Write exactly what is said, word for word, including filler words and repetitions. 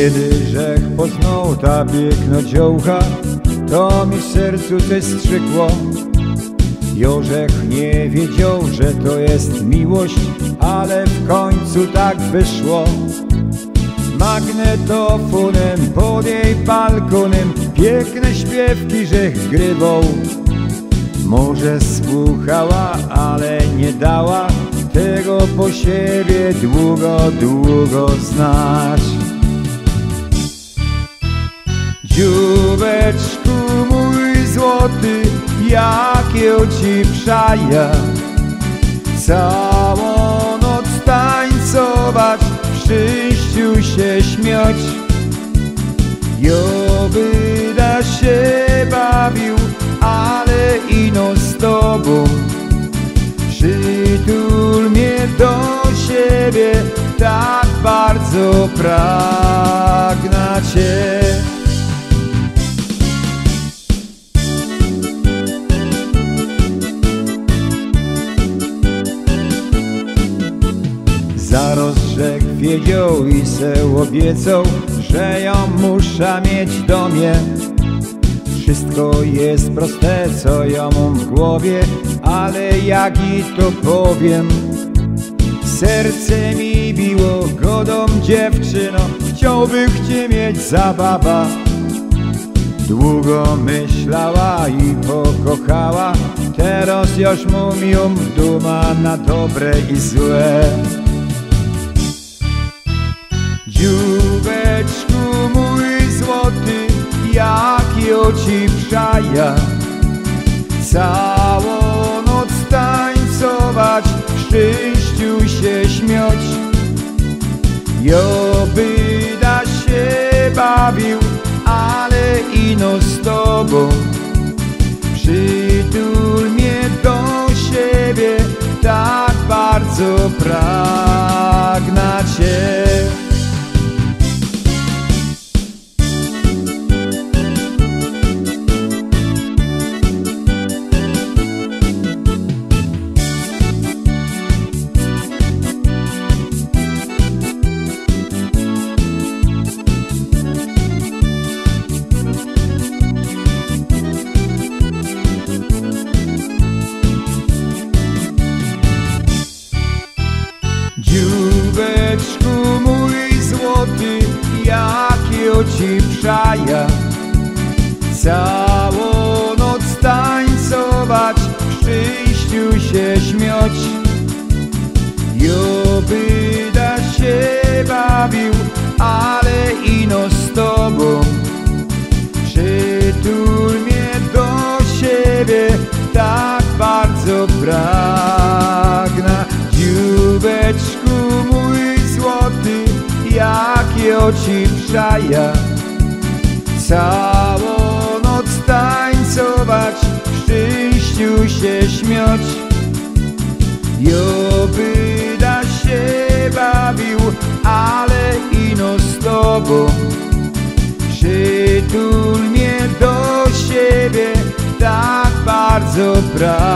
Kiedy żech poznał ta piękno dziołcha, to mi w sercu coś strzykło. Jożech nie wiedział, że to jest miłość, ale w końcu tak wyszło. Magnetofonem pod jej balkonem piękne śpiewki żech grywał. Może słuchała, ale nie dała tego po siebie długo, długo znać. Dzióbeczku mój złoty, jakie ci przaja, całą noc tańcować, w szczęściu się śmiać. Joby da się bawił, ale ino z tobą. Przytul mnie do siebie, tak bardzo pragnę cię. Zaraz żech wiedział i se obiecał, że ją muszę mieć w domie. Wszystko jest proste, co ja mam w głowie, ale jak i to powiem, serce mi biło, godą dziewczyno, chciałbym cię mieć za baba. Długo myślała i pokochała, teraz już mam ją duma na dobre i złe. Dzióbeczku mój złoty, jakie ci przaja, całą noc tańcować, w szczęściu się śmiać. Joby da się bawił, ale ino z tobą. Przytul mnie do siebie, tak bardzo pragnę cię. Dzióbeczku mój złoty, jakie ci przaja, całą noc tańcować, w szczęściu się śmiać. Joby da się bawił, ale ino z tobą. Przytul mnie do siebie, tak bardzo pragnę. Dzióbeczku mój złoty, jakie ci przaja, całą noc tańcować, w szczęściu się śmiać. Joby da się bawił, ale ino z tobą. Przytul mnie do siebie, tak bardzo pragnę.